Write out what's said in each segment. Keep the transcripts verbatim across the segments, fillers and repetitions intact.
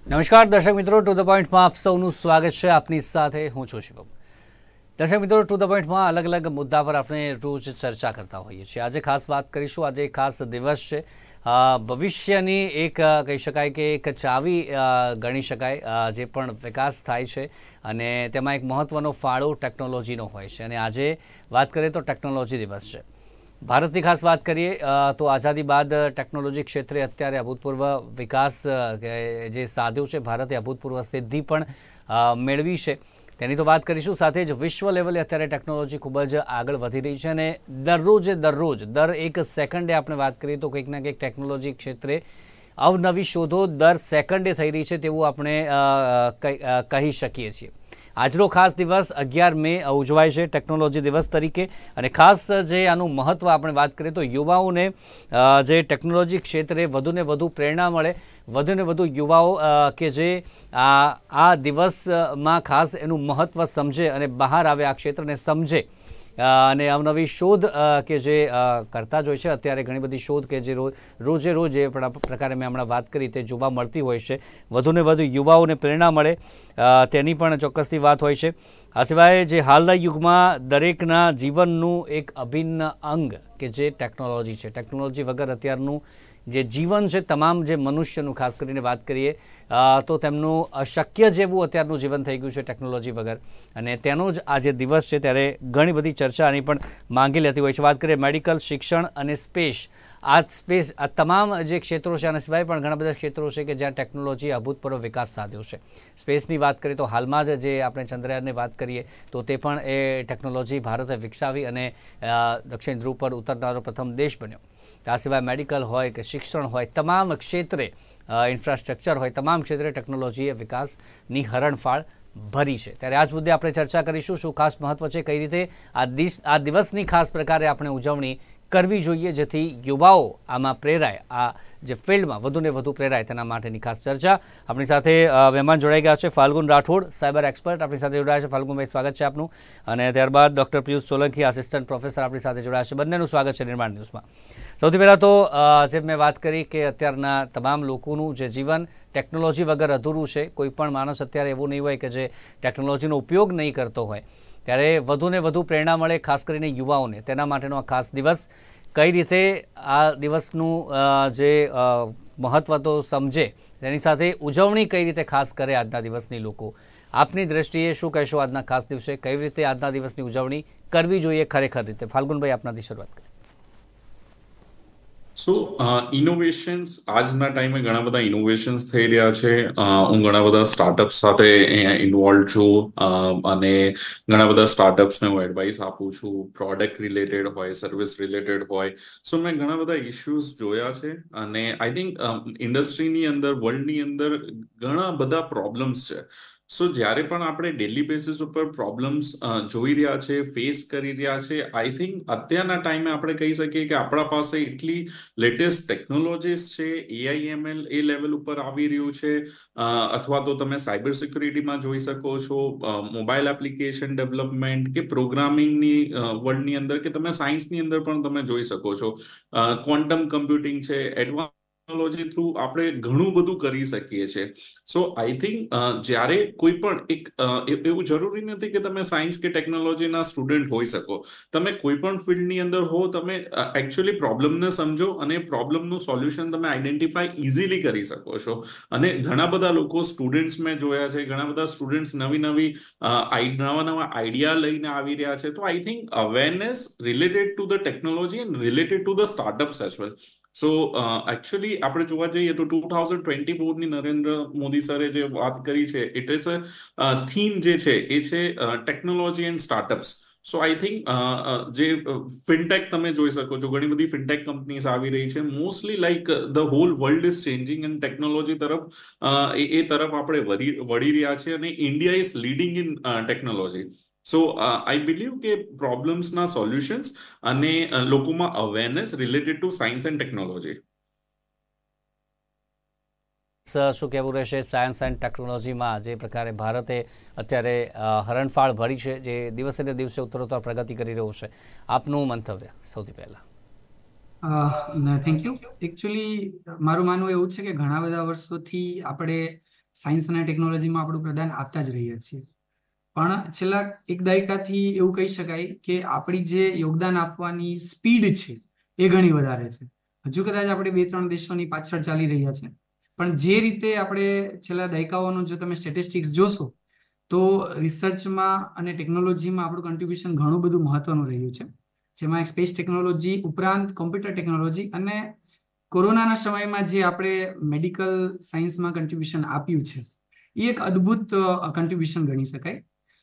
નમસ્કાર દર્શક મિત્રો, ટુ ધ પોઈન્ટમાં આપ સૌનું સ્વાગત છે. આપની સાથે હું છું શિવમ. દર્શક મિત્રો, ટુ ધ પોઈન્ટમાં અલગ અલગ મુદ્દા પર આપણે રોજ ચર્ચા કરતા હોઈએ છીએ. આજે ખાસ વાત કરીશું. આજે એક ખાસ દિવસ છે. ભવિષ્યની એક કહી શકાય કે એક ચાવી ગણી શકાય. જે પણ વિકાસ થાય છે અને તેમાં એક મહત્ત્વનો ફાળો ટેકનોલોજીનો હોય છે. અને આજે વાત કરીએ તો ટેકનોલોજી દિવસ છે. ભારતની ખાસ વાત કરીએ તો આઝાદી બાદ ટેકનોલોજી ક્ષેત્રે અત્યારે અભૂતપૂર્વ વિકાસ જે સાધ્યો છે, ભારતે અભૂતપૂર્વ સિદ્ધિ પણ મેળવી છે. તેની તો વાત કરીશું. સાથે જ વિશ્વ લેવલે અત્યારે ટેકનોલોજી ખૂબ જ આગળ વધી રહી છે અને દરરોજે દરરોજ દર એક સેકન્ડે આપણે વાત કરીએ તો કંઈક ના કંઈક ટેકનોલોજી ક્ષેત્રે અવનવી શોધો દર સેકન્ડે થઈ રહી છે તેવું આપણે કહી શકીએ છીએ. આજનો ખાસ દિવસ અગિયાર મે ઉજવાય છે ટેકનોલોજી દિવસ તરીકે. અને ખાસ જે આનું મહત્ત્વ આપણે વાત કરીએ તો યુવાઓને જે ટેકનોલોજી ક્ષેત્રે વધુને વધુ પ્રેરણા મળે, વધુને વધુ યુવાઓ કે જે આ આ દિવસમાં ખાસ એનું મહત્ત્વ સમજે અને બહાર આવે, આ ક્ષેત્રને સમજે અને અવનવી શોધ કે જે કરતા જ હોય છે. અત્યારે ઘણી બધી શોધ કે જે રોજ રોજે રોજ જે પ્રકારે મેં હમણાં વાત કરી તે જોવા મળતી હોય છે. વધુને વધુ યુવાઓને પ્રેરણા મળે તેની પણ ચોક્કસથી વાત હોય છે. આ સિવાય જે હાલના યુગમાં દરેકના જીવનનું એક અભિન્ન અંગ કે જે ટેકનોલોજી છે. ટેકનોલોજી વગર અત્યારનું જે જીવન છે, તમામ જે મનુષ્યનું ખાસ કરીને વાત કરીએ તો તેમનું અશક્ય જેવું અત્યારનું જીવન થઈ ગયું છે ટેકનોલોજી વગર. અને તેનો જ આ જે દિવસ છે ત્યારે ઘણી બધી ચર્ચા આની પણ માંગી લેતી હોય છે. વાત કરીએ મેડિકલ, શિક્ષણ અને સ્પેસ, આ સ્પેસ આ તમામ જે ક્ષેત્રો છે, આના સિવાય પણ ઘણા બધા ક્ષેત્રો છે કે જ્યાં ટેકનોલોજી અભૂતપૂર્વ વિકાસ સાધ્યો છે. સ્પેસની વાત કરીએ તો હાલમાં જ જે આપણે ચંદ્રયાનની વાત કરીએ તો તે પણ એ ટેકનોલોજી ભારતે વિકસાવી અને દક્ષિણ ધ્રુવ પર ઉતરનારો પ્રથમ દેશ બન્યો. આ સિવાય મેડિકલ હોય કે શિક્ષણ હોય, તમામ ક્ષેત્રે ઇન્ફ્રાસ્ટ્રક્ચર હોય, તમામ ક્ષેત્રે ટેકનોલોજીએ વિકાસની હરણફાળ ભરી છે. ત્યારે આ જ મુદ્દે આપણે ચર્ચા કરીશું. શું ખાસ મહત્ત્વ છે, કઈ રીતે આ દિવસ આ દિવસની ખાસ પ્રકારે આપણે ઉજવણી કરવી જોઈએ જેથી યુવાઓ આમાં પ્રેરાય, આ જે ફિલ્ડમાં વધુને વધુ પ્રેરાય, તેના માટેની ખાસ ચર્ચા. આપણી સાથે મહેમાન જોડાઈ ગયા છે ફાલ્ગુન રાઠોડ, સાયબર એક્સપર્ટ આપણી સાથે જોડાયા છે. ફાલ્ગુનભાઈ, સ્વાગત છે આપનું. અને ત્યારબાદ doctor Piyush Solanki, assistant professor આપણી સાથે જોડાયા છે. બંનેનું સ્વાગત છે નિર્માણ ન્યૂઝમાં. સૌથી પહેલાં તો જે મેં વાત કરી કે અત્યારના તમામ લોકોનું જે જીવન ટેકનોલોજી વગર અધૂરું છે. કોઈ પણ માણસ અત્યારે એવું નહીં હોય કે જે ટેકનોલોજીનો ઉપયોગ નહીં કરતો હોય. ત્યારે વધુને વધુ પ્રેરણા મળે ખાસ કરીને યુવાઓને. તેના માટેનો આ ખાસ દિવસ, કઈ રીતે આ દિવસનું જે મહત્ત્વ તો સમજે, તેની સાથે ઉજવણી કઈ રીતે ખાસ કરે આજના દિવસની લોકો. આપની દ્રષ્ટિએ શું કહેશો આજના ખાસ દિવસે કઈ રીતે આજના દિવસની ઉજવણી કરવી જોઈએ ખરેખર રીતે? ફાલ્ગુનભાઈ, આપનાથી શરૂઆત કરીએ. સો ઇનોવેશન્સ આજના ટાઈમે ઘણા બધા ઇનોવેશન્સ થઈ રહ્યા છે. હું ઘણા બધા સ્ટાર્ટઅપ સાથે અહીંયા ઇન્વોલ્વ છું અને ઘણા બધા સ્ટાર્ટઅપ્સને હું એડવાઇસ આપું છું. પ્રોડક્ટ રિલેટેડ હોય, સર્વિસ રિલેટેડ હોય. સો મેં ઘણા બધા ઇશ્યુઝ જોયા છે અને આઈ થિંક ઇન્ડસ્ટ્રીની અંદર, વર્લ્ડની અંદર ઘણા બધા પ્રોબ્લેમ્સ છે. સો જ્યારે પણ આપણે ડેલી બેસિસ ઉપર પ્રોબ્લેમ્સ જોઈ રહ્યા છે, ફેસ કરી રહ્યા છે, આઈ થિંક અત્યારના ટાઈમે આપણે કહી શકીએ કે આપણા પાસે એટલી લેટેસ્ટ ટેકનોલોજીસ છે, એઆઈએમએલ એ લેવલ ઉપર આવી રહ્યું છે, અથવા તો તમે સાયબર સિક્યુરિટીમાં જોઈ શકો છો, મોબાઈલ એપ્લિકેશન ડેવલપમેન્ટ કે પ્રોગ્રામિંગની વર્લ્ડની અંદર કે તમે સાયન્સની અંદર પણ તમે જોઈ શકો છો. ક્વોન્ટમ કમ્પ્યુટિંગ છે, એડવાન્સ ટેકનોલોજી થ્રુ આપણે ઘણું બધું કરી શકીએ છીએ. સો આઈ થિંક જ્યારે કોઈ પણ એક એવું જરૂરી નથી કે તમે સાયન્સ કે ટેકનોલોજીના સ્ટુડન્ટ હોઈ શકો. તમે કોઈ પણ ફિલ્ડની અંદર હો, તમે એકચ્યુઅલી પ્રોબ્લેમને સમજો અને પ્રોબ્લેમનું સોલ્યુશન તમે આઈડેન્ટિફાઈ ઇઝીલી કરી શકો છો. અને ઘણા બધા લોકો, સ્ટુડન્ટ્સ મેં જોયા છે, ઘણા બધા સ્ટુડન્ટ્સ નવી નવી નવા નવા આઈડિયા લઈને આવી રહ્યા છે. તો I think awareness related to the technology and related to the startups as well. So actually આપણે જોવા જઈએ તો ટુ થાઉઝન્ડ ટ્વેન્ટી ફોરની નરેન્દ્ર મોદી સરે જે વાત કરી છે, ઇટ ઇઝ અ થીમ જે છે એ છે technology and startups. So I think જે ફિનટેક તમે જોઈ શકો છો, ઘણી બધી ફિનટેક કંપનીઝ આવી રહી છે. Mostly like the whole world is changing and technology તરફ એ તરફ આપણે વળી રહ્યા છે અને India is leading in technology. So I believe કે પ્રોબ્લેમ્સના સોલ્યુશન્સ અને લોકોમાં awareness related to science and technology. શું કહેવું રહેશે સાયન્સ એન્ડ ટેકનોલોજીમાં જે પ્રકારે ભારતે અત્યારે હરણફાળ ભરી છે, જે દિવસે ને દિવસે ઉત્તરોત્તર પ્રગતિ કરી રહ્યું છે? આપનું મંતવ્ય સૌથી પહેલા. Thank you. એકચ્યુઅલી મારું માનવું એવું છે કે ઘણા બધા વર્ષોથી આપણે સાયન્સ અને ટેકનોલોજીમાં આપણું પ્રદાન આપતા જ રહીએ છીએ. પણ છેલ્લા એક દાયકાથી એવું કહી શકાય કે આપણી જે યોગદાન આપવાની સ્પીડ છે એ ઘણી વધારે છે. હજુ કદાચ આપણે બે ત્રણ દેશોની પાછળ ચાલી રહ્યા છે, પણ જે રીતે આપણે છેલ્લા દાયકાઓનું જો તમે સ્ટેટિસ્ટિક્સ જોશો તો રિસર્ચમાં અને ટેકનોલોજીમાં આપણું કન્ટ્રીબ્યુશન ઘણું બધું મહત્વનું રહ્યું છે, જેમાં એક સ્પેસ ટેકનોલોજી ઉપરાંત કોમ્પ્યુટર ટેકનોલોજી અને કોરોનાના સમયમાં જે આપણે મેડિકલ સાયન્સમાં કન્ટ્રીબ્યુશન આપ્યું છે એ એક અદ્ભુત કન્ટ્રીબ્યુશન ગણી શકાય.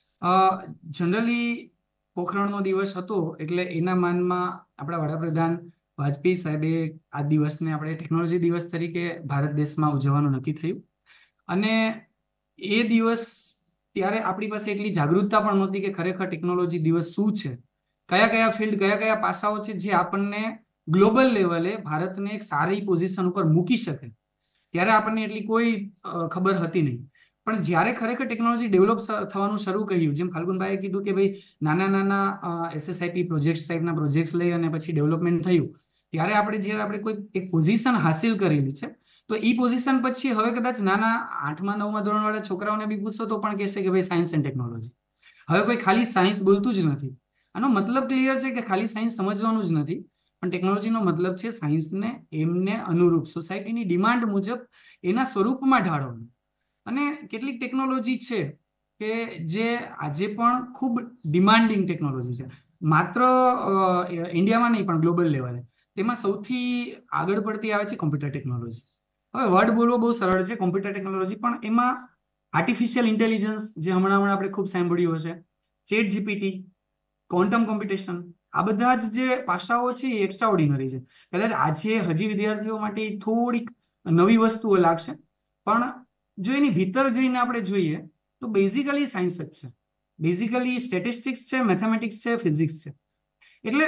જનરલી પોખરણનો દિવસ હતો એટલે એના માનમાં આપણા વડાપ્રધાન વાજપેયી સાહેબે આ દિવસને આપણે ટેકનોલોજી દિવસ તરીકે ભારત દેશમાં ઉજવવાનું નક્કી થયું. અને એ દિવસ ત્યારે આપણી પાસે એટલી જાગૃતતા પણ નહોતી કે ખરેખર ટેકનોલોજી દિવસ શું છે, કયા કયા ફિલ્ડ, કયા કયા પાસાઓ છે જે આપણને ગ્લોબલ લેવલે ભારતને એક સારી પોઝિશન ઉપર મૂકી શકે. ત્યારે આપણને એટલી કોઈ ખબર હતી નહીં. પણ જ્યારે ખરેખર ટેકનોલોજી ડેવલપ થવાનું શરૂ કર્યું, જેમ ફાલ્ગુનભાઈએ કીધું કે ભાઈ નાના નાના એસએસઆઈપી પ્રોજેક્ટ્સ ટાઈપના પ્રોજેક્ટ્સ લઈ અને પછી ડેવલપમેન્ટ થયું, ત્યારે આપણે જ્યારે આપણે કોઈ એક પોઝિશન હાસિલ કરેલી છે તો એ પોઝિશન પછી હવે કદાચ નાના આઠમા નવમા ધોરણવાળા છોકરાઓને બી પૂછશો તો પણ કહેશે કે ભાઈ સાયન્સ એન્ડ ટેકનોલોજી. હવે કોઈ ખાલી સાયન્સ બોલતું જ નથી. આનો મતલબ ક્લિયર છે કે ખાલી સાયન્સ સમજવાનું જ નથી, પણ ટેકનોલોજીનો મતલબ છે સાયન્સને એમને અનુરૂપ સોસાયટીની ડિમાન્ડ મુજબ એના સ્વરૂપમાં ઢાળવાનું. અને કેટલીક ટેકનોલોજી છે કે જે આજે પણ ખૂબ ડિમાન્ડિંગ ટેકનોલોજી છે, માત્ર ઇન્ડિયામાં નહીં પણ ગ્લોબલ લેવલે. તેમાં સૌથી આગળ પડતી આવે છે કોમ્પ્યુટર ટેકનોલોજી. હવે વર્ડ બોલવો બહુ સરળ છે કોમ્પ્યુટર ટેકનોલોજી, પણ એમાં આર્ટિફિશિયલ ઇન્ટેલિજન્સ જે હમણાં હમણાં આપણે ખૂબ સાંભળ્યું હશે, ચેટ જીપીટી, ક્વોન્ટમ કોમ્પ્યુટેશન, આ બધા જ જે પાસાઓ છે એ એક્સ્ટ્રા ઓર્ડિનરી છે. કદાચ આજે હજી વિદ્યાર્થીઓ માટે થોડીક નવી વસ્તુઓ લાગશે, પણ જો એની ભીતર જઈને આપણે જોઈએ તો બેઝિકલી સાયન્સ જ છે, બેઝિકલી સ્ટેટિસ્ટિક્સ છે, મેથેમેટિક્સ છે, ફિઝિક્સ છે. એટલે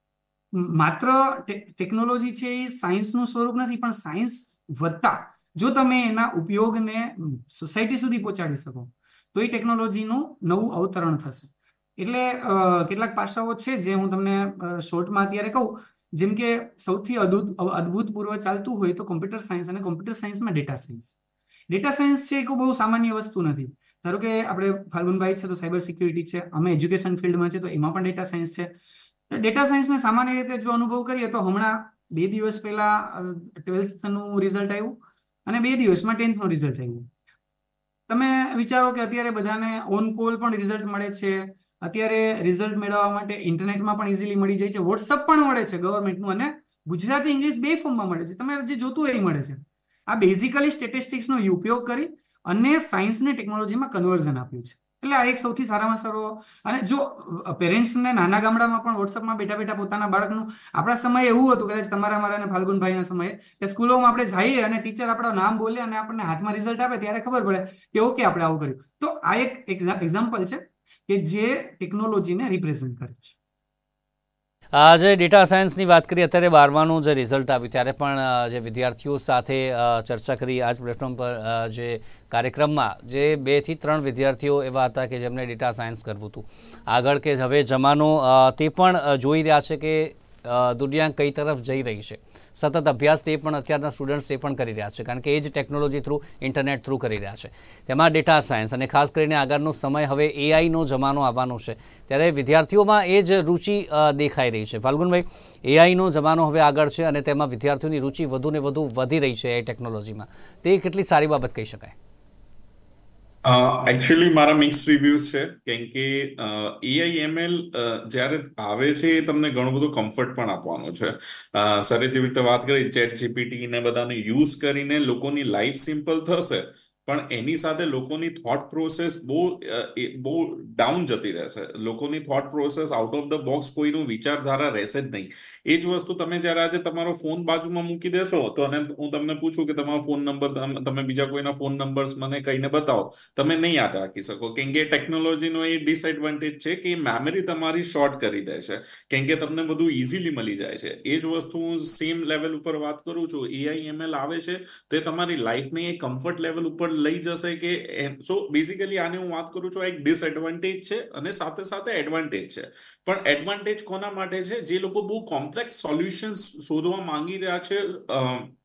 માત્ર ટેકનોલોજી છે એ સાયન્સનું સ્વરૂપ નથી, પણ સાયન્સ વત્તા જો તમે એના ઉપયોગને સોસાયટી સુધી પહોંચાડી શકો તો એ ટેકનોલોજીનું નવું અવતરણ થશે. એટલે કેટલાક પાસાઓ છે જે હું તમને શોર્ટમાં અત્યારે કહું, જેમ કે સૌથી અદભુત અદભુતપૂર્વ ચાલતું હોય તો કોમ્પ્યુટર સાયન્સ અને કોમ્પ્યુટર સાયન્સમાં ડેટા સાયન્સ. ડેટા સાયન્સ છે એ કોઈ બહુ સામાન્ય વસ્તુ નથી. ધારો કે આપણે ફાલ્ગુનભાઈ છે તો સાયબર સિક્યુરિટી છે, અમે એજ્યુકેશન ફિલ્ડમાં છે તો એમાં પણ ડેટા સાયન્સ છે. ડેટા સાયન્સને સામાન્ય રીતે જો અનુભવ કરીએ તો હમણાં બે દિવસ પહેલા ટ્વેલ્થનું રિઝલ્ટ આવ્યું અને બે દિવસમાં ટેન્થનું રિઝલ્ટ આવ્યું. તમે વિચારો કે અત્યારે બધાને ઓન કોલ પણ રિઝલ્ટ મળે છે, અત્યારે રિઝલ્ટ મેળવવા માટે ઇન્ટરનેટમાં પણ ઇઝીલી મળી જાય છે, વોટ્સઅપ પણ મળે છે ગવર્મેન્ટનું, અને ગુજરાતી ઇંગ્લિશ બે ફોર્મમાં મળે છે, તમારે જે જોતું હોય એ મળે છે. આ બેઝિકલી સ્ટેટિસ્ટિક્સનો ઉપયોગ કરી અને સાયન્સને ટેકનોલોજીમાં કન્વર્ઝન આપ્યું છે. એટલે આ એક સૌથી સારામાં સારો. અને જો પેરેન્ટ્સને નાના ગામડામાં પણ વોટ્સઅપમાં બેઠા બેઠા પોતાના બાળકનું, આપણા સમયે એવું હતું કદાચ તમારા મારા અને ફાલ્ગુનભાઈના સમયે કે સ્કૂલોમાં આપણે જઈએ અને ટીચર આપણું નામ બોલે અને આપણને હાથમાં રિઝલ્ટ આપે ત્યારે ખબર પડે કે ઓકે આપણે આવું કર્યું. તો આ એક એક્ઝામ્પલ છે કે જે ટેકનોલોજીને રિપ્રેઝન્ટ કરે છે. આજે ડેટા સાયન્સની વાત કરીએ, અત્યારે બારમાનું જે રિઝલ્ટ આવ્યું ત્યારે પણ જે વિદ્યાર્થીઓ સાથે ચર્ચા કરી આ જ પ્લેટફોર્મ પર, જે કાર્યક્રમમાં જે બે થી ત્રણ વિદ્યાર્થીઓ એવા હતા કે જેમને ડેટા સાયન્સ કરવું હતું આગળ, કે હવે જમાનો તે પણ જોઈ રહ્યા છે કે દુનિયા કઈ તરફ જઈ રહી છે. સતત અભ્યાસ તે પણ અત્યારના સ્ટુડન્ટ્સ તે પણ કરી રહ્યા છે, કારણ કે એ જ ટેકનોલોજી થ્રુ, ઇન્ટરનેટ થ્રુ કરી રહ્યા છે. તેમાં ડેટા સાયન્સ અને ખાસ કરીને આગળનો સમય હવે એઆઈનો જમાનો આવવાનો છે, ત્યારે વિદ્યાર્થીઓમાં એ જ રુચિ દેખાઈ રહી છે. ફાલ્ગુનભાઈ, એઆઈનો જમાનો હવે આગળ છે અને તેમાં વિદ્યાર્થીઓની રુચિ વધુ ને વધુ વધી રહી છે એઆઈ ટેકનોલોજીમાં, તે કેટલી સારી બાબત કહી શકાય? એકચ્યુઅલી મારા મિક્સ રિવ્યુઝ છે, કેમ કે એઆઈ એમએલ જ્યારે આવે છે એ તમને ઘણું બધું કમ્ફર્ટ પણ આપવાનું છે. સરે જેવી રીતે વાત કરી, ચેટ જીપીટી ને બધાને યુઝ કરીને લોકોની લાઈફ સિમ્પલ થશે, પણ એની સાથે લોકોની થોટ પ્રોસેસ બહુ બહુ ડાઉન જતી રહેશે. લોકોની thought process out of the box કોઈનું વિચારધારા રહેશે જ નહીં. એ જ વસ્તુ તમે જ્યારે આજે તમારો ફોન બાજુમાં મૂકી દેશો તો અને હું તમને પૂછું કે તમારો ફોન નંબર, તમે બીજા કોઈના ફોન નંબર્સ મને કહીને બતાવો, તમે નહીં યાદ રાખી શકો. કેમ કે ટેકનોલોજીનો એ ડિસએડવાન્ટેજ છે કે મેમરી તમારી શોર્ટ કરી દે છે, કેમ કે તમને બધું ઇઝીલી મળી જાય છે. એ જ વસ્તુ હું સેમ લેવલ ઉપર વાત કરું છું. એઆઈ એમએલ આવે છે તે તમારી લાઈફને એ કમ્ફર્ટ લેવલ ઉપર લઈ જશે કે સો બેઝિકલી આને હું વાત કરું છું, એક ડિસએડવાન્ટેજ છે અને સાથે સાથે એડવાન્ટેજ છે. પણ એડવાન્ટેજ કોના માટે છે? જે લોકો બહુ કોમ્પ્લેક્સ સોલ્યુશન્સ શોધવા માંગી રહ્યા છે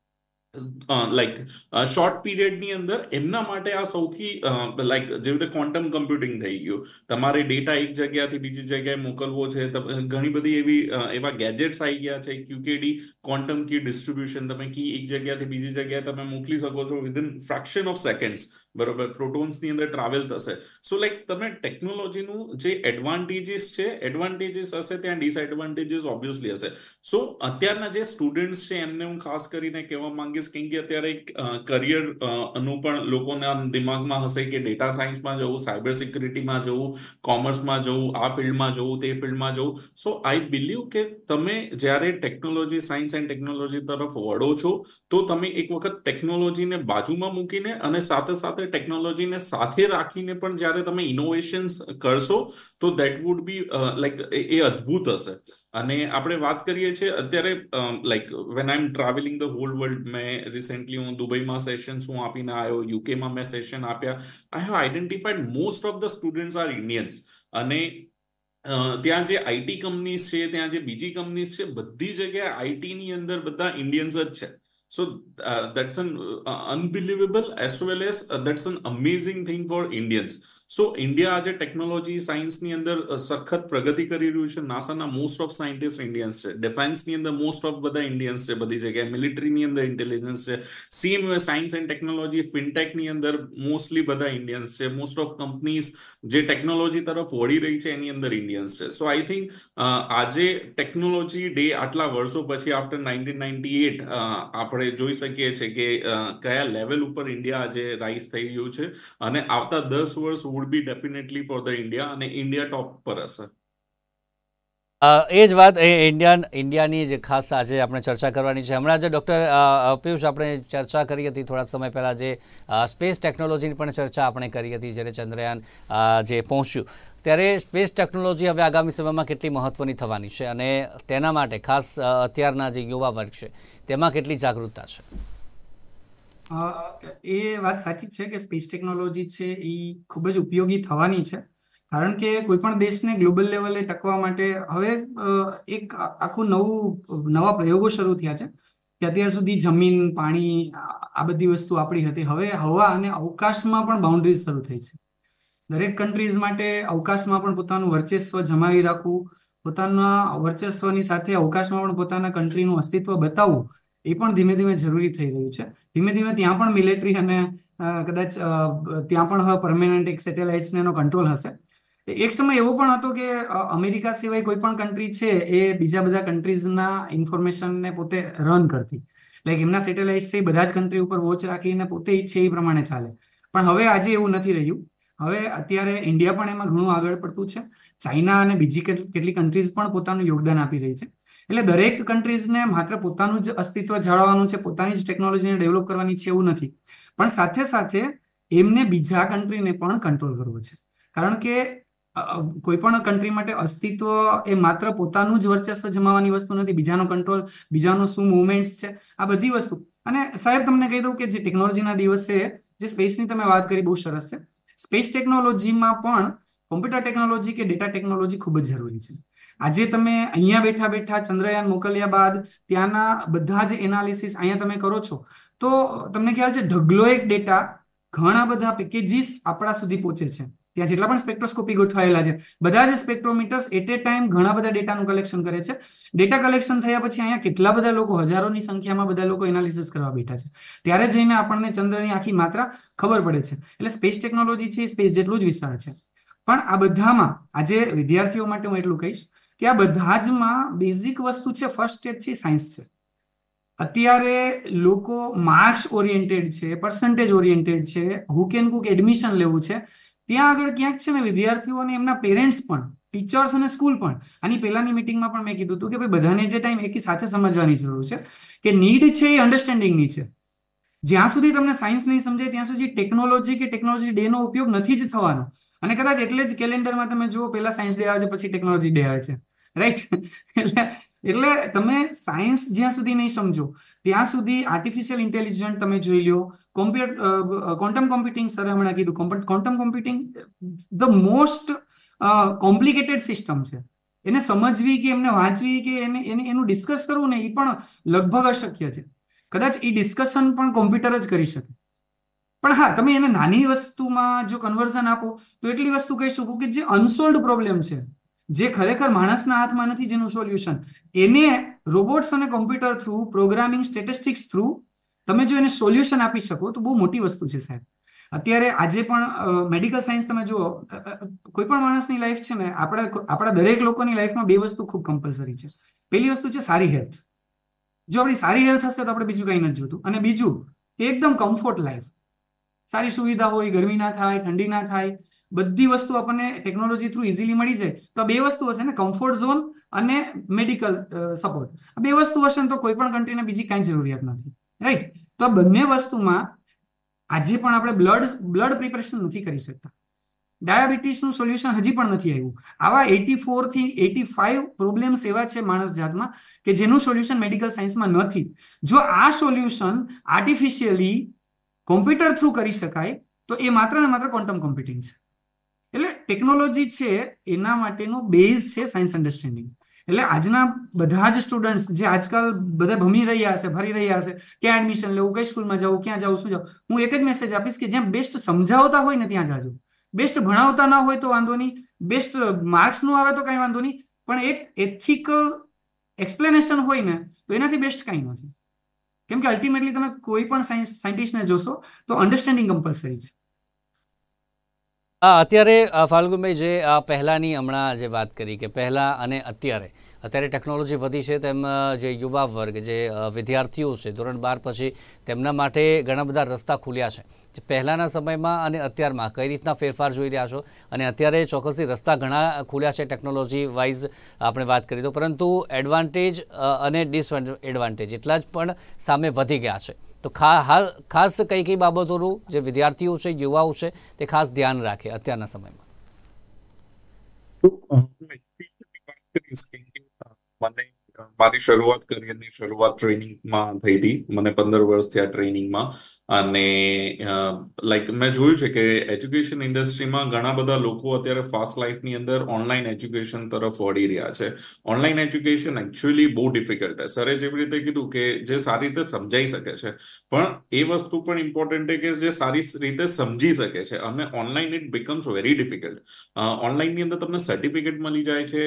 લાઈક શોર્ટ પીરિયડની અંદર એમના માટે આ સૌથી લાઈક જેવી રીતે ક્વોન્ટમ કમ્પ્યુટિંગ થઈ ગયું, તમારે ડેટા એક જગ્યાથી બીજી જગ્યાએ મોકલવો છે, ઘણી બધી એવી એવા ગેજેટ્સ આવી ગયા છે, ક્યુકેડી ક્વોન્ટમ કી ડિસ્ટ્રીબ્યુશન, તમે કી એક જગ્યાથી બીજી જગ્યાએ તમે મોકલી શકો છો વિધિન ફ્રેક્શન ઓફ સેકન્ડ્સ, બરોબર, પ્રોટોન્સની અંદર ટ્રાવેલ થશે. સો લાઈક તમે ટેકનોલોજીનું જે એડવાન્ટેજીસ છે, એડવાન્ટેજીસ હશે ત્યાં ડિસએડવાન્ટેજીસ ઓબ્વિયસલી હશે. સો અત્યારના જે સ્ટુડન્ટ્સ છે એમને હું ખાસ કરીને કહેવા માંગીશ કેમ કે અત્યારે કરિયર નું પણ લોકોના દિમાગમાં હશે કે ડેટા સાયન્સમાં જવું, સાયબર સિક્યુરિટીમાં જવું, કોમર્સમાં જવું, આ ફિલ્ડમાં જવું, તે ફિલ્ડમાં જવું. સો આઈ બિલીવ કે તમે જ્યારે ટેકનોલોજી, સાયન્સ એન્ડ ટેકનોલોજી તરફ વળો છો તો તમે એક વખત ટેકનોલોજીને બાજુમાં મૂકીને અને સાથે સાથે ટેકનોલોજીને સાથે રાખીને પણ જ્યારે તમે ઇનોવેશન્સ કરશો તો that would be like a અદ્ભુત હશે. અને આપણે વાત કરીએ છીએ અત્યારે like when I am traveling the whole world, મેં રિસેન્ટલી હું દુબઈમાં સેશન્સ હું આપીને આવ્યો, યુકેમાં મેં સેશન આપ્યા. I have identified most of the students are Indians. અને ત્યાં જે આઈટી કંપનીઝ છે, ત્યાં જે બીજી કંપનીઝ છે, બધી જગ્યાએ આઈટીની અંદર બધા ઇન્ડિયન્સ જ છે. So uh, that's an uh, unbelievable as well as uh, that's an amazing thing for Indians. So India આજે ટેકનોલોજી સાયન્સની અંદર સખત પ્રગતિ કરી રહ્યું છે. નાસાના મોસ્ટ ઓફ સાયન્ટિસ્ટ ઇન્ડિયન્સ છે, ડિફેન્સની અંદર મોસ્ટ ઓફ બધા ઇન્ડિયન્સ છે, બધી જગ્યાએ મિલિટરીની અંદર ઇન્ટેલિજન્સ છે, સેમ સાયન્સ એન્ડ ટેકનોલોજી ફિનટેકની અંદર મોસ્ટલી બધા ઇન્ડિયન્સ છે, મોસ્ટ ઓફ કંપનીઝ જે ટેકનોલોજી તરફ વળી રહી છે એની અંદર ઇન્ડિયન્સ છે. સો આઈ થિંક આજે ટેકનોલોજી ડે આટલા વર્ષો પછી આફ્ટર નાઇન્ટીન નાઇન્ટી એટ આપણે જોઈ શકીએ છીએ કે કયા લેવલ ઉપર ઇન્ડિયા આજે રાઇઝ થઈ રહ્યું છે અને આવતા દસ વર્ષ would be definitely for the India અને India ટોપ પર હશે. એ જ વાત એ ઇન્ડિયન ઇન્ડિયાની જે ખાસ આજે આપણે ચર્ચા કરવાની છે. હમણાં જે ડૉક્ટર પિયુષ આપણે ચર્ચા કરી હતી થોડા સમય પહેલાં, જે સ્પેસ ટેકનોલોજીની પણ ચર્ચા આપણે કરી હતી જ્યારે ચંદ્રયાન જે પહોંચ્યું ત્યારે સ્પેસ ટેકનોલોજી હવે આગામી સમયમાં કેટલી મહત્ત્વની થવાની છે અને તેના માટે ખાસ અત્યારના જે યુવા વર્ગ છે તેમાં કેટલી જાગૃતતા છે? એ વાત સાચી છે કે સ્પેસ ટેકનોલોજી છે એ ખૂબ જ ઉપયોગી થવાની છે, કારણ કે કોઈ પણ દેશને ગ્લોબલ લેવલે ટકવા માટે હવે એક આખું નવું નવા પ્રયોગો શરૂ થયા છે કે અત્યાર સુધી જમીન, પાણી આ બધી વસ્તુ આપણી હતી, હવે હવા અને અવકાશમાં પણ બાઉન્ડ્રીઝ શરૂ થઈ છે. દરેક કન્ટ્રીઝ માટે અવકાશમાં પણ પોતાનું વર્ચસ્વ જમાવી રાખવું, પોતાના વર્ચસ્વની સાથે અવકાશમાં પણ પોતાના કન્ટ્રીનું અસ્તિત્વ બતાવવું એ પણ ધીમે ધીમે જરૂરી થઈ રહ્યું છે. ધીમે ધીમે ત્યાં પણ મિલિટરી અને કદાચ ત્યાં પણ હવે પરમેનન્ટ એક સેટેલાઇટ્સને એનો કંટ્રોલ હશે. એક સમય એવો પણ હતો કે અમેરિકા સિવાય કોઈ પણ કન્ટ્રી છે એ બીજા બધા કન્ટ્રીઝના ઇન્ફોર્મેશનને પોતે રન કરતી, લાઈક એમના સેટેલાઇટ્સ છે બધા જ કન્ટ્રી ઉપર વોચ રાખીને પોતે ઈચ્છે એ પ્રમાણે ચાલે. પણ હવે આજે એવું નથી રહ્યું. હવે અત્યારે ઇન્ડિયા પણ એમાં ઘણું આગળ પડતું છે. ચાઇના અને બીજી કેટલી કન્ટ્રીઝ પણ પોતાનું યોગદાન આપી રહી છે. એટલે દરેક કન્ટ્રીઝને માત્ર પોતાનું જ અસ્તિત્વ જાળવવાનું છે, પોતાની જ ટેકનોલોજીને ડેવલપ કરવાની છે એવું નથી, પણ સાથે સાથે એમને બીજા કન્ટ્રીને પણ કંટ્રોલ કરવો છે. કારણ કે કોઈ પણ કન્ટ્રી માટે અસ્તિત્વ એ માત્ર પોતાનું જ વર્ચસ્વ જમાવવાની વસ્તુ નથી, બીજાનો કંટ્રોલ, બીજાનો શું મુવમેન્ટ્સ છે, આ બધી વસ્તુ. અને સાહેબ તમને કહી દઉં કે જે ટેકનોલોજીના દિવસે જે સ્પેસની તમે વાત કરી બહુ સરસ છે. સ્પેસ ટેકનોલોજીમાં પણ કોમ્પ્યુટર ટેકનોલોજી કે ડેટા ટેકનોલોજી ખૂબ જ જરૂરી છે. આજે તમે અહીંયા બેઠા બેઠા ચંદ્રયાન મોકલ્યા બાદ ત્યાંના બધા જ એનાલિસિસ અહીંયા તમે કરો છો તો તમને ખ્યાલ છે ઢગલો એક ડેટા ઘણા બધા પેકેજીસ આપણા સુધી પહોંચે છે. ત્યાં જેટલા પણ સ્પેક્ટ્રોસ્કોપી ગોઠવાયેલા છે બધા જ સ્પેક્ટ્રોમીટર્સ એટ એ ટાઈમ ઘણા બધા ડેટાનું કલેક્શન કરે છે. ડેટા કલેક્શન થયા પછી અહીંયા કેટલા બધા લોકો, હજારોની સંખ્યામાં બધા લોકો એનાલિસિસ કરવા બેઠા છે. ત્યારે જઈને આપણને ચંદ્રની આખી માત્રા ખબર પડે છે. એટલે સ્પેસ ટેકનોલોજી છે એ સ્પેસ જેટલું જ વિશાળ છે. પણ આ બધામાં આજે વિદ્યાર્થીઓ માટે હું એટલું કહીશ કે આ બધા જમાં બેઝિક વસ્તુ છે, ફર્સ્ટ સ્ટેપ છે, સાયન્સ છે. અત્યારે લોકો માર્ક્સ ઓરિએન્ટેડ છે, પર્સન્ટેજ ઓરિએન્ટેડ છે, હુક એન્ડ કુક એડમિશન લેવું છે. ત્યાં આગળ ક્યાંક છે ને વિદ્યાર્થીઓ અને એમના પેરેન્ટ્સ પણ, ટીચર્સ અને સ્કૂલ પણ, આની પહેલાની મિટિંગમાં પણ મેં કીધું હતું કે ભાઈ બધાને એટ એ ટાઈમ એકી સાથે સમજવાની જરૂર છે કે નીડ છે એ અન્ડરસ્ટેન્ડિંગની છે. જ્યાં સુધી તમને સાયન્સ નહીં સમજાય ત્યાં સુધી ટેકનોલોજી કે ટેકનોલોજી ડે નો ઉપયોગ નથી જ થવાનો. અને કદાચ એટલે જ કેલેન્ડરમાં તમે જુઓ પહેલા સાયન્સ ડે આવે છે પછી ટેકનોલોજી ડે આવે છે, રાઈટ? એટલે એટલે તમે સાયન્સ જ્યાં સુધી નહીં સમજો ત્યાં સુધી આર્ટિફિશિયલ ઇન્ટેલિજન્સ તમે જોઈ લો, કોમ્પ્યુટર ક્વોન્ટમ કોમ્પ્યુટિંગ, સર હમણાં કીધું quantum computing the most complicated system છે. એને સમજવી કે એમને વાંચવી કે એને એનું ડિસ્કસ કરવું ને એ પણ લગભગ અશક્ય છે. કદાચ એ ડિસ્કશન પણ કોમ્પ્યુટર જ કરી શકે. પણ હા, તમે એને નાની વસ્તુમાં જો કન્વર્ઝન આપો તો એટલી વસ્તુ કહી શકું કે જે અનસોલ્ડ પ્રોબ્લેમ છે, જે ખરેખર માણસના હાથમાં નથી જેનું સોલ્યુશન, એને રોબોટ્સ અને computer through, programming, statistics through તમે જો એને સોલ્યુશન આપી શકો તો બહુ મોટી વસ્તુ છે સાહેબ. અત્યારે આજે પણ મેડિકલ સાયન્સ તમે જુઓ, કોઈ પણ માણસની લાઈફ છે ને, આપણા આપણા દરેક લોકોની લાઈફમાં બે વસ્તુ ખૂબ કમ્પલસરી છે. પહેલી વસ્તુ છે સારી હેલ્થ. જો આપણી સારી હેલ્થ હશે તો આપણે બીજું કંઈ નથી જોતું. અને બીજું એકદમ કમ્ફર્ટ લાઈફ, સારી સુવિધા હોય, ગરમી ના થાય, ઠંડી ના થાય, બધી વસ્તુ આપણને ટેકનોલોજી થ્રુ ઇઝીલી મળી જાય. તો આ બે વસ્તુ હશે ને, કમ્ફર્ટ ઝોન અને મેડિકલ સપોર્ટ, આ બે વસ્તુ હશે ને તો કોઈ પણ કન્ટ્રીને બીજી કાંઈ જરૂરિયાત નથી, રાઈટ? તો આ બંને વસ્તુમાં આજે પણ આપણે બ્લડ બ્લડ પ્રિપરેશન નથી કરી શકતા. ડાયાબિટીસનું સોલ્યુશન હજી પણ નથી આવ્યું. આવા એટી ફોર થી એટી ફાઈવ પ્રોબ્લેમ્સ એવા છે માણસ જાતમાં કે જેનું સોલ્યુશન મેડિકલ સાયન્સમાં નથી. જો આ સોલ્યુશન આર્ટિફિશિયલી કોમ્પ્યુટર થ્રુ કરી શકાય તો એ માત્ર ને માત્ર ક્વોન્ટમ કોમ્પ્યુટિંગ છે. એટલે ટેકનોલોજી છે એના માટેનો બેઝ છે સાયન્સ અન્ડરસ્ટેન્ડિંગ. એટલે આજના બધા જ સ્ટુડન્ટ્સ જે આજકાલ બધા ભમી રહ્યા હશે, ભરી રહ્યા હશે, ક્યાં એડમિશન લેવું, કઈ સ્કૂલમાં જવું, ક્યાં જવું, શું જવું, હું એક જ મેસેજ આપીશ કે જ્યાં બેસ્ટ સમજાવતા હોય ને ત્યાં જાજો. બેસ્ટ ભણાવતા ના હોય તો વાંધો નહીં, બેસ્ટ માર્ક્સ નો આવે તો કાંઈ વાંધો નહીં, પણ એક એથિકલ એક્સપ્લેનેશન હોય ને તો એનાથી બેસ્ટ કાંઈ નથી. કેમ કે અલ્ટિમેટલી તમે કોઈ પણ સાયન્સ સાયન્ટિસ્ટને જોશો તો અન્ડરસ્ટેન્ડિંગ કમ્પલસરી છે. અત્યારે ફાલ્ગુનભાઈ, જે પહેલાની હમણાં જે વાત કરી કે પહેલા અને અત્યારે અત્યારે ટેકનોલોજી વધી છે, તેમ જે યુવા વર્ગ, જે વિદ્યાર્થીઓ છે ધોરણ બાર પછી, તેમના માટે ઘણા બધા રસ્તા ખુલ્યા છે. જે પહેલાના સમયમાં અને અત્યારમાં કઈ રીતના ફેરફાર જોઈ રહ્યા છો? અને અત્યારે ચોક્કસથી રસ્તા ઘણા ખુલ્યા છે ટેકનોલોજી વાઇઝ આપણે વાત કરીએ તો, પરંતુ એડવાન્ટેજ અને ડિસએડવાન્ટેજ એટલા જ પણ સામે વધી ગયા છે. તો હાલ ખાસ કઈ કઈ બાબતોનું જે વિદ્યાર્થીઓ છે, યુવાઓ છે, તે ખાસ ધ્યાન રાખે અત્યારના સમયમાં? મને મારી શરૂઆત કરિયરની શરૂઆત ટ્રેનિંગમાં થઈ હતી. મને પંદર વર્ષ થયા ટ્રેનિંગમાં. અને લાઈક મેં જોયું છે કે એજ્યુકેશન ઇન્ડસ્ટ્રીમાં ઘણા બધા લોકો અત્યારે ફાસ્ટ લાઈફની અંદર ઓનલાઈન એજ્યુકેશન તરફ વળી રહ્યા છે. ઓનલાઈન એજ્યુકેશન એકચ્યુઅલી બહુ ડિફિકલ્ટ છે. સરે જેવી રીતે કીધું કે જે સારી રીતે સમજાઈ શકે છે, પણ એ વસ્તુ પણ ઇમ્પોર્ટન્ટ છે કે જે સારી રીતે સમજી શકે છે. અને online it becomes very difficult. ઓનલાઈનની અંદર તમને સર્ટિફિકેટ મળી જાય છે,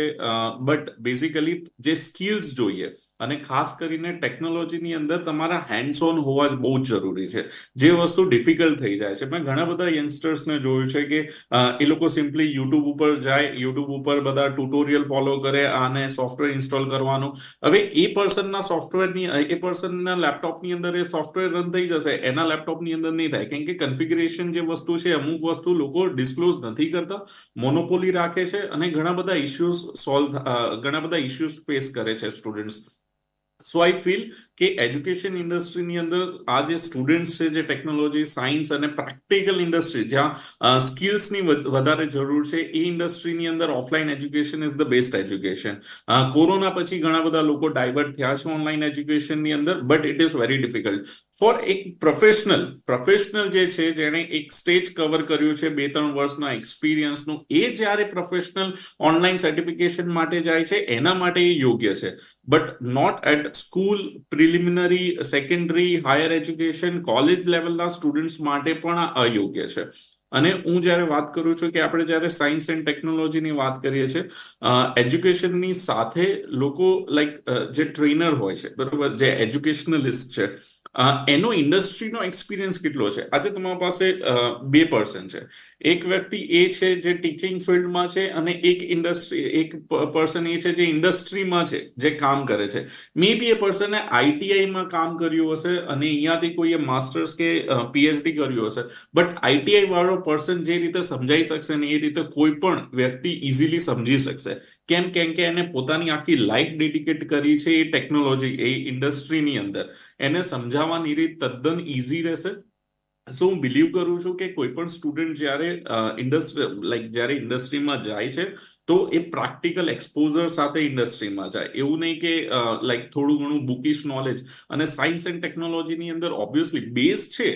બટ બેઝિકલી જે સ્કિલ્સ જોઈએ અને ખાસ કરીને ટેકનોલોજીની અંદર તમારા હેન્ડ્સ ઓન હોવા જ બહુ જ જરૂરી છે, જે વસ્તુ ડિફિકલ્ટ થઈ જાય છે. મેં ઘણા બધા યંગસ્ટર્સને જોયું છે કે એ લોકો સિમ્પલી યુટ્યુબ ઉપર જાય, યુટ્યુબ ઉપર બધા ટ્યુટોરિયલ ફોલો કરે અને સોફ્ટવેર ઇન્સ્ટોલ કરવાનું. હવે એ પર્સનના સોફ્ટવેરની એ પર્સનના લેપટોપની અંદર એ સોફ્ટવેર રન થઈ જશે, એના લેપટોપની અંદર નહીં થાય. કેમ કે કન્ફિગરેશન જે વસ્તુ છે, અમુક વસ્તુ લોકો ડિસ્ક્લોઝ નથી કરતા, મોનોપોલી રાખે છે અને ઘણા બધા ઇશ્યુઝ સોલ્વ ઘણા બધા ઇશ્યુઝ ફેસ કરે છે સ્ટુડન્ટ્સ. સો આઈ ફીલ કે એજ્યુકેશન ઇન્ડસ્ટ્રીની અંદર આ જે સ્ટુડન્ટ્સ છે, જે ટેકનોલોજી, સાયન્સ અને પ્રેક્ટિકલ ઇન્ડસ્ટ્રી જ્યાં સ્કિલ્સની વધારે જરૂર છે, એ ઇન્ડસ્ટ્રીની અંદર offline education is the best education. Corona પછી ઘણા બધા લોકો ડાયવર્ટ થયા છે ઓનલાઈન એજ્યુકેશનની અંદર, but it is very difficult for એક પ્રોફેશનલ પ્રોફેશનલ જે છે, જેણે એક સ્ટેજ કવર કર્યું છે બે ત્રણ વર્ષના એક્સપિરિયન્સનું, એ જ્યારે પ્રોફેશનલ ઓનલાઈન સર્ટિફિકેશન માટે જાય છે, એના માટે એ યોગ્ય છે. But not at school, preliminary, secondary, higher education, college લેવલના સ્ટુડન્ટ્સ માટે પણ આ અયોગ્ય છે. અને હું જ્યારે વાત કરું છું કે આપણે જ્યારે સાયન્સ એન્ડ ટેકનોલોજીની વાત કરીએ છીએ, એજ્યુકેશનની સાથે લોકો લાઈક જે ટ્રેનર હોય છે, બરોબર, જે એજ્યુકેશનલિસ્ટ છે, એનો ઇન્ડસ્ટ્રીનો એક્સપિરિયન્સ કેટલો છે? આજે તમારી પાસે બે પર્સન છે. એક વ્યક્તિ એ છે જે ટીચિંગ ફિલ્ડમાં છે અને એક ઇન્ડસ્ટ્રી એક પર્સન એ છે જે ઇન્ડસ્ટ્રીમાં છે, જે કામ કરે છે. મે બી એ પર્સને આઈટીઆઈમાં કામ કર્યું હશે અને અહીંયાથી કોઈએ માસ્ટર્સ કે પીએચડી કર્યું હશે, બટ આઈટીઆઈ વાળો પર્સન જે રીતે સમજાઈ શકશે ને એ રીતે કોઈ પણ વ્યક્તિ ઇઝીલી સમજી શકશે. કેમ? કેમ કે એને પોતાની આખી લાઈફ ડેડિકેટ કરી છે એ ટેકનોલોજી, એ ઇન્ડસ્ટ્રીની અંદર. એને સમજાવવાની રીત તદ્દન ઇઝી રહેશે. સો હું બિલીવ કરું છું કે કોઈ પણ સ્ટુડન્ટ જ્યારે ઇન્ડસ્ટ્રી લાઈક જ્યારે ઇન્ડસ્ટ્રીમાં જાય છે તો એ પ્રેક્ટિકલ એક્સપોઝર સાથે ઇન્ડસ્ટ્રીમાં જાય. એવું નહીં કે લાઈક થોડું ઘણું બુકિશ નોલેજ. અને સાયન્સ એન્ડ ટેકનોલોજીની અંદર ઓબ્વિયસલી બેઝ છે,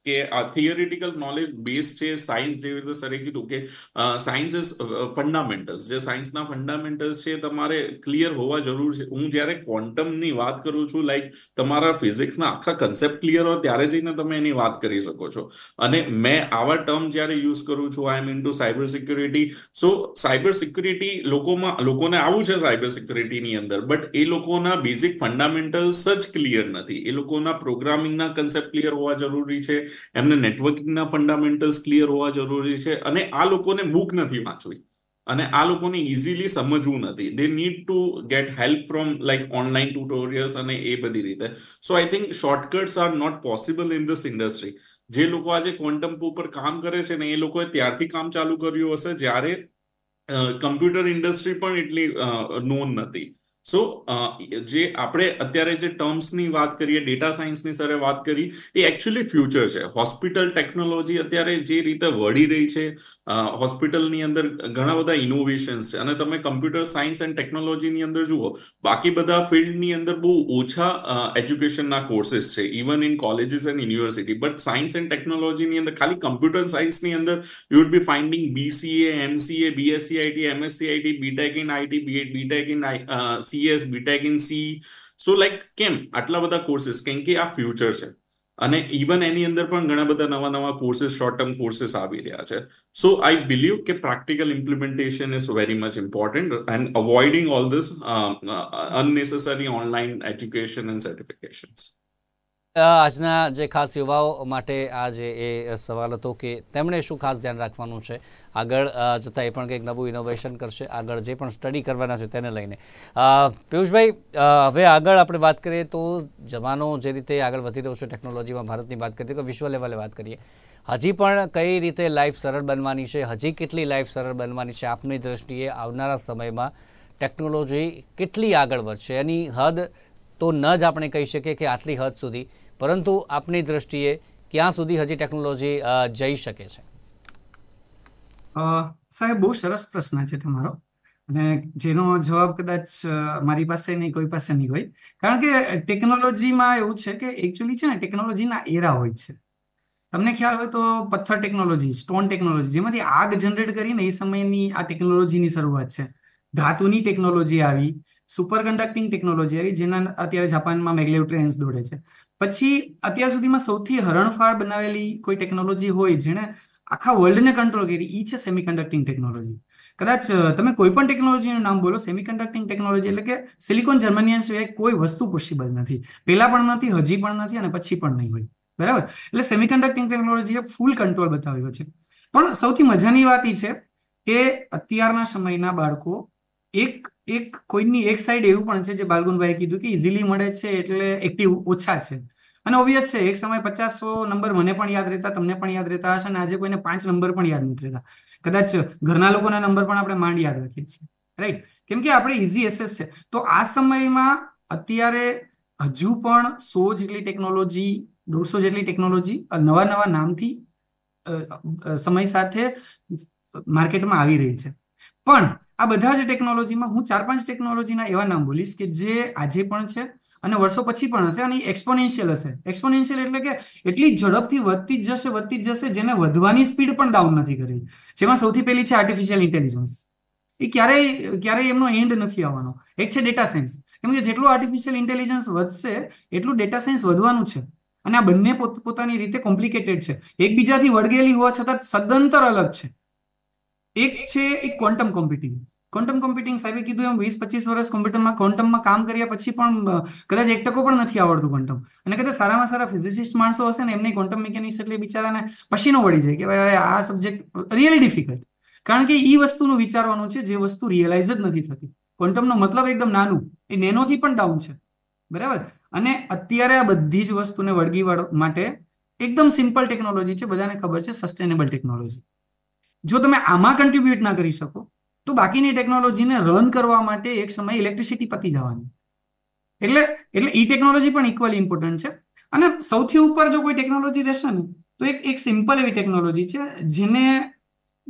કે આ થિયરિટિકલ નોલેજ બેઝ છે સાયન્સ, જેવી રીતે સરે કીધું કે સાયન્સ ઇઝ ફંડામેન્ટલ્સ, જે સાયન્સના ફંડામેન્ટલ્સ છે તમારે ક્લિયર હોવા જરૂર છે. હું જ્યારે ક્વોન્ટમની વાત કરું છું, લાઈક તમારા ફિઝિક્સના આખા કન્સેપ્ટ ક્લિયર હોય ત્યારે જઈને તમે એની વાત કરી શકો છો. અને મેં આવા ટર્મ જ્યારે યુઝ કરું છું, I am into cyber security. So cyber security લોકોમાં લોકોને આવું છે સાયબર સિક્યુરિટીની અંદર, બટ એ લોકોના બેઝિક ફંડામેન્ટલ્સ જ ક્લિયર નથી. એ લોકોના પ્રોગ્રામિંગના કન્સેપ્ટ ક્લિયર હોવા જરૂરી છે, એમને નેટવર્કિંગના ફંડામેન્ટલ્સ ક્લિયર હોવા જરૂરી છે, અને આ લોકોને બુક નથી વાંચવી, અને આ લોકોને ઇઝીલી સમજવું નથી. They need to get help from like online tutorials અને એ બધી રીતે. So I think shortcuts are not possible in this industry. જે લોકો આજે ક્વોન્ટમ ઉપર કામ કરે છે ને, એ લોકોએ ત્યારથી કામ ચાલુ કર્યું હશે જ્યારે કમ્પ્યુટર ઇન્ડસ્ટ્રી પણ એટલી નોન નથી. સો જે આપણે અત્યારે જે ટર્મ્સની વાત કરીએ, ડેટા સાયન્સની સરે વાત કરી, એ એકચ્યુઅલી ફ્યુચર છે. હોસ્પિટલ ટેકનોલોજી અત્યારે જે રીતે વળી રહી છે, હોસ્પિટલની અંદર ઘણા બધા ઇનોવેશન્સ છે. અને તમે કમ્પ્યુટર સાયન્સ એન્ડ ટેકનોલોજીની અંદર જુઓ, બાકી બધા ફિલ્ડની અંદર બહુ ઓછા એજ્યુકેશનના કોર્सेस છે, even in colleges and university. But science and ટેકનોલોજીની અંદર ખાલી કમ્પ્યુટર સાયન્સની અંદર you would be finding BCA, MCA, BSc IT, MSc IT, BTech in IT, BTech in CS, BTech in C. So like કેમ આટલા બધા courses? કેમ કે આ ફ્યુચર છે. અને ઇવન એની અંદર પણ ઘણા બધા નવા નવા કોર્सेस, શોર્ટ ટર્મ કોર્सेस આવી રહ્યા છે. સો આઈ બિલીવ કે practical implementation is very much important and avoiding all this unnecessary online education and certifications. આજના જે ખાસ યુવાઓ માટે આ જે એ સવાલ હતો કે તેમણે શું ખાસ ધ્યાન રાખવાનું છે આગળ જતાં, એ પણ કંઈક નવું ઇનોવેશન કરશે, આગળ જે પણ સ્ટડી કરવાના છે તેને લઈને. પિયુષભાઈ, હવે આગળ આપણે વાત કરીએ તો જમાનો જે રીતે આગળ વધી રહ્યો છે ટેકનોલોજીમાં, ભારતની વાત કરીએ કે વિશ્વ લેવલે વાત કરીએ, હજી પણ કઈ રીતે લાઈફ સરળ બનવાની છે, હજી કેટલી લાઈફ સરળ બનવાની છે આપની દ્રષ્ટિએ? આવનારા સમયમાં ટેકનોલોજી કેટલી આગળ વધશે? એની હદ તો ન જ આપણે કહી શકીએ કે આટલી હદ સુધી, પરંતુ આપની દ્રષ્ટિએ ક્યાં સુધી હજી ટેકનોલોજી જઈ શકે છે? સાહેબ, બહુ સરસ પ્રશ્ન છે તમારો, અને જેનો જવાબ કદાચ મારી પાસે નહીં, કોઈ પાસે નહીં હોય. કારણ કે ટેકનોલોજીમાં એવું છે કે એકચ્યુઅલી છે ને, ટેકનોલોજીના એરા હોય છે. તમને ખ્યાલ હોય તો પથ્થર ટેકનોલોજી, સ્ટોન ટેકનોલોજી, જેમાંથી આગ જનરેટ કરીને એ સમયની આ ટેકનોલોજીની શરૂઆત છે. ધાતુની ટેકનોલોજી આવી, સુપર કન્ડક્ટિંગ ટેકનોલોજી આવી, જેના અત્યારે જાપાનમાં મેગ્લેવ ટ્રેન્સ દોડે છે. પછી અત્યાર સુધીમાં સૌથી હરણફાળ બનાવેલી કોઈ ટેકનોલોજી હોય જેને આખા વર્લ્ડને કંટ્રોલ કરી, એ છે સેમી કન્ડક્ટિંગ ટેકનોલોજી. કદાચ તમે કોઈ પણ ટેકનોલોજીનું નામ બોલો, સેમી કન્ડક્ટિંગ ટેકનોલોજી એટલે કે સિલિકોન જર્મનિયમ સિવાય કોઈ વસ્તુ પોસિબલ નથી. પહેલા પણ નથી, હજી પણ નથી, અને પછી પણ નહીં હોય. બરાબર? એટલે સેમી કન્ડક્ટિંગ ટેકનોલોજીએ ફૂલ કંટ્રોલ બતાવ્યો છે. પણ સૌથી મજાની વાત એ છે કે અત્યારના સમયના બાળકો એક એક કોઈની એક સાઈડ એવું પણ છે, જે બાલગુનભાઈએ કીધું કે ઇઝીલી મળે છે એટલે એક્ટિવ ઓછા છે. અને ઓબ્વિયસ છે, એક સમય પચાસ સો નંબર મને પણ યાદ રહેતા, તમને પણ યાદ રહેતા હશે, અને આજે કોઈને પાંચ નંબર પણ યાદ નથી રહેતા. કદાચ ઘરના લોકોના નંબર પણ આપણે માંડ યાદ રાખીએ છીએ, રાઈટ? કેમ કે આપણે ઇઝી એસેસ છે. તો આ સમયમાં અત્યારે હજુ પણ સો જેટલી ટેકનોલોજી, દોઢસો જેટલી ટેકનોલોજી નવા નવા નામથી સમય સાથે માર્કેટમાં આવી રહી છે. પણ આ બધા જ ટેકનોલોજીમાં હું ચાર પાંચ ટેકનોલોજીના એવા નામ બોલીશ કે જે આજે પણ છે અને વર્ષો પછી પણ હશે, અને એક્સપોનેન્શિયલ હશે. એક્સપોનેન્શિયલ એટલે કે એટલી ઝડપથી વધતી જ જશે, વધતી જ જશે, જેને વધવાની સ્પીડ પણ ડાઉન નથી કરી. જેમાં સૌથી પહેલી છે આર્ટિફિશિયલ ઇન્ટેલિજન્સ. એ ક્યારેય ક્યારેય એમનો એન્ડ નથી આવવાનો. એક છે ડેટા સાયન્સ. કેમ કે જેટલું આર્ટિફિશિયલ ઇન્ટેલિજન્સ વધશે એટલું ડેટા સાયન્સ વધવાનું છે. અને આ બંને પોતાની રીતે કોમ્પ્લિકેટેડ છે, એકબીજાથી વળગેલી હોવા છતાં સદંતર અલગ છે. એક છે એક ક્વોન્ટમ કોમ્પ્યુટિંગ. ક્વોન્ટમ કોમ્પ્યુટિંગ, સાહેબે કીધું એમ વીસ પચીસ વર્ષ કોમ્પ્યુટરમાં ક્વોન્ટમમાં કામ કર્યા પછી પણ કદાચ એક ટકો પણ નથી આવડતું ક્વોન્ટમ. અને કદાચ સારામાં સારા ફિઝિસિસ્ટ માણસો હશે ને, એમને ક્વોન્ટમ મિકેનિક્સ એટલે બિચારાને પસીનો વળી જાય કે ભાઈ આ સબ્જેક્ટ રિયલી ડિફિકલ્ટ. કારણ કે એ વસ્તુનું વિચારવાનું છે જે વસ્તુ રિયલાઇઝ જ નથી થતી. ક્વોન્ટમનો મતલબ એકદમ નાનું, એ નેનોથી પણ ડાઉન છે. બરાબર? અને અત્યારે આ બધી જ વસ્તુને વળગી માટે એકદમ સિમ્પલ ટેકનોલોજી છે, બધાને ખબર છે, સસ્ટેનેબલ ટેકનોલોજી. જો તમે આમાં કન્ટ્રીબ્યુટ ના કરી શકો તો બાકીની ટેકનોલોજીને રન કરવા માટે એક સમય ઇલેક્ટ્રિસિટી પતી જવાની. એટલે એટલે ઈ ટેકનોલોજી પણ ઇક્વલી ઇમ્પોર્ટન્ટ છે. અને સૌથી ઉપર જો કોઈ ટેકનોલોજી રહેશે ને, તો એક એક સિમ્પલ એવી ટેકનોલોજી છે જેને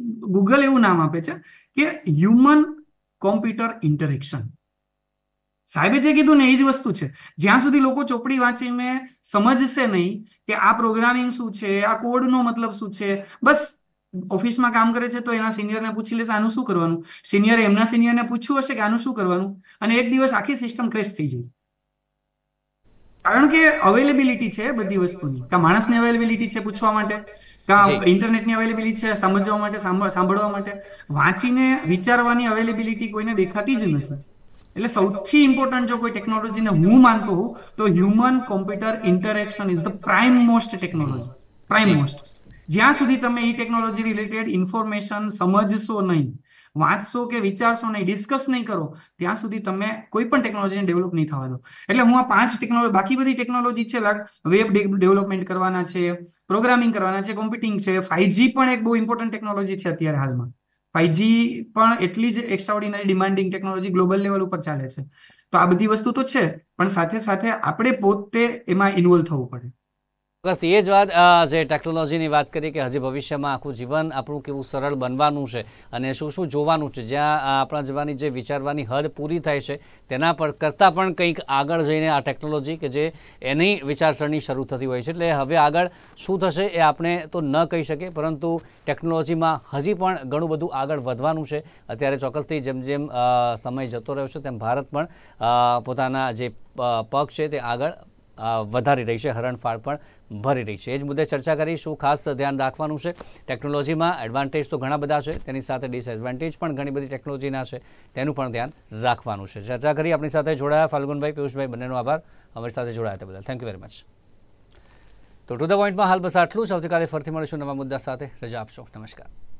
ગૂગલ એવું નામ આપે છે કે હ્યુમન કોમ્પ્યુટર ઇન્ટરેક્શન. સાહેબે જે કીધું ને એ જ વસ્તુ છે. જ્યાં સુધી લોકો ચોપડી વાંચીને સમજશે નહીં કે આ પ્રોગ્રામિંગ શું છે, આ કોડનો મતલબ શું છે, બસ ઓફિસમાં કામ કરે છે તો એના સિનિયરને પૂછી લેશે આનું શું કરવાનું, સિનિયરે એમના સિનિયરને પૂછ્યું હશે કે આનું શું કરવાનું, અને એક દિવસ આખી સિસ્ટમ ક્રેશ થઈ જાય. કારણ કે અવેલેબિલિટી છે બધી વસ્તુની, કા માણસની અવેલેબિલિટી છે પૂછવા માટે, કા ઇન્ટરનેટની અવેલેબિલિટી છે સમજવા માટે, સાંભળવા માટે. વાંચીને વિચારવાની અવેલેબિલિટી કોઈને દેખાતી જ નથી. એટલે સૌથી ઇમ્પોર્ટન્ટ જો કોઈ ટેકનોલોજીને હું માનતો હોઉં તો human computer interaction is the prime most technology. Prime most. જ્યાં સુધી તમે એ ટેકનોલોજી રિલેટેડ ઇન્ફોર્મેશન સમજશો નહીં, વાંચશો કે વિચારશો નહીં, ડિસ્કસ નહીં કરો, ત્યાં સુધી તમે કોઈ પણ ટેકનોલોજીને ડેવલપ નહીં થવા દો. એટલે હું આ પાંચ ટેકનોલોજી, બાકી બધી ટેકનોલોજી છે, વેબ ડેવલપમેન્ટ કરવાના છે, પ્રોગ્રામિંગ કરવાના છે, કોમ્પ્યુટિંગ છે, ફાઈવજી પણ એક બહુ ઇમ્પોર્ટન્ટ ટેકનોલોજી છે અત્યારે હાલમાં. ફાઈવજી પણ એટલી જ extraordinary demanding technology global level ઉપર ચાલે છે. તો આ બધી વસ્તુ તો છે, પણ સાથે સાથે આપણે પોતે એમાં ઇન્વોલ્વ થવું પડે. બસ એ જ વાત, જે ટેકનોલોજીની વાત કરી કે હજી ભવિષ્યમાં આખું જીવન આપણું કેવું સરળ બનવાનું છે અને શું શું જોવાનું છે, જ્યાં આપણા જવાની જે વિચારવાની હદ પૂરી થાય છે તેના પર કરતાં પણ કંઈક આગળ જઈને આ ટેકનોલોજી કે જે એની વિચારસરણી શરૂ થતી હોય છે. એટલે હવે આગળ શું થશે એ આપણે તો ન કહી શકીએ, પરંતુ ટેકનોલોજીમાં હજી પણ ઘણું બધું આગળ વધવાનું છે. અત્યારે ચોક્કસથી જેમ જેમ સમય જતો રહ્યો છે તેમ ભારત પણ પોતાના જે પગ છે તે આગળ વધારી રહી છે, હરણફાળ પણ ભરી રહી છે. એ જ મુદ્દે ચર્ચા કરીશું. ખાસ ધ્યાન રાખવાનું છે ટેકનોલોજીમાં એડવાન્ટેજ તો ઘણા બધા છે, તેની સાથે ડિસએડવાન્ટેજ પણ ઘણી બધી ટેકનોલોજીના છે, તેનું પણ ધ્યાન રાખવાનું છે. ચર્ચા કરી આપણી સાથે જોડાયા ફાલ્ગુનભાઈ, પિયુષભાઈ, બંનેનો આભાર અમારી સાથે જોડાયા તે બદલ. Thank you very much. તો ટુ ધ પોઈન્ટમાં હાલ બસ આટલું જ. આવતીકાલે ફરીથી મળીશું નવા મુદ્દા સાથે. રજા આપશો. નમસ્કાર.